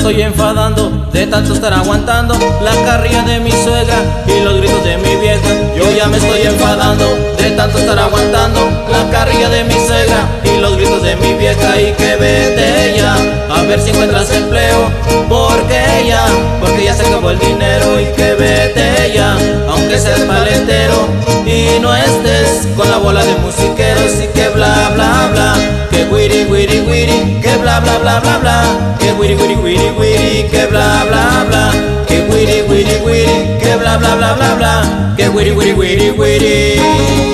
estoy enfadando de tanto estar aguantando la carrilla de mi suegra y los gritos de mi vieja. Yo ya me estoy enfadando de tanto estar aguantando la carrilla de mi suegra y los gritos de mi vieja. Y que vete ya, a ver si encuentras empleo, porque ya se acabó el dinero. Y que vete ya, aunque seas paletero y no estés con la bola de musiqueros. Y que bla bla bla, que wiri wiri wiri, que bla bla bla bla bla, que wiri wiri wiri wiri, que bla bla bla, que wiri wiri wiri, que bla bla bla bla bla, que wiri wiri wiri wiri.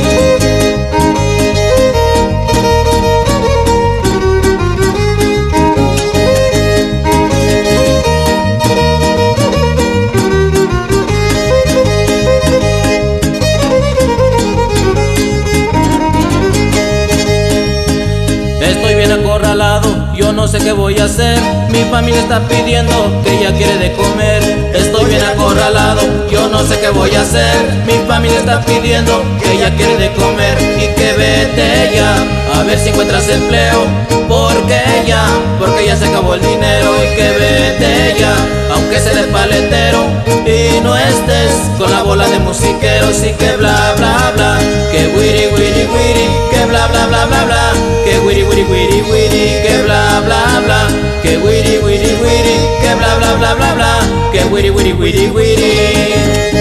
Estoy bien acorralado, yo no sé qué voy a hacer. Mi familia está pidiendo que ella quiere de comer. Estoy bien acorralado, yo no sé qué voy a hacer. Mi familia está pidiendo que ella quiere de comer. Y que vete ya, a ver si encuentras empleo, porque ya se acabó el dinero. Y que vete ya, aunque seas paletero y no estés con la bola de musiqueros. Y que bla bla bla, que wiri wiri wiri, que bla bla bla bla bla, que wiri wiri wiri wiri, que bla bla bla, que wiri wiri wiri, que bla bla bla bla bla, que wiri wiri wiri wiri.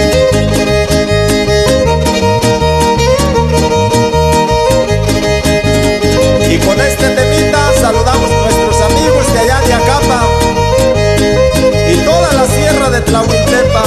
Y con este temita saludamos a nuestros amigos de allá de Acapa y toda la sierra de Tlahuiltepa.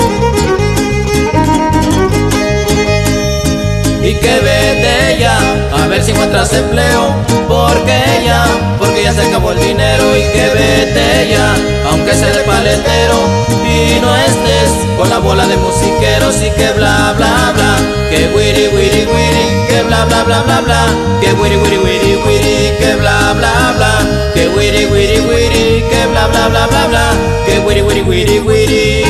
Y que vete ya, a ver si encuentras empleo, porque ya se acabó el dinero. Y que vete ya, aunque seas paletero y no estés con la bola de musiqueros. Y que bla bla bla, que wiri wiri wiri, que bla bla bla bla bla, que wiri wiri wiri wiri, que bla bla bla, que wiri wiri wiri, que bla bla bla bla bla, que wiri wiri wiri wiri.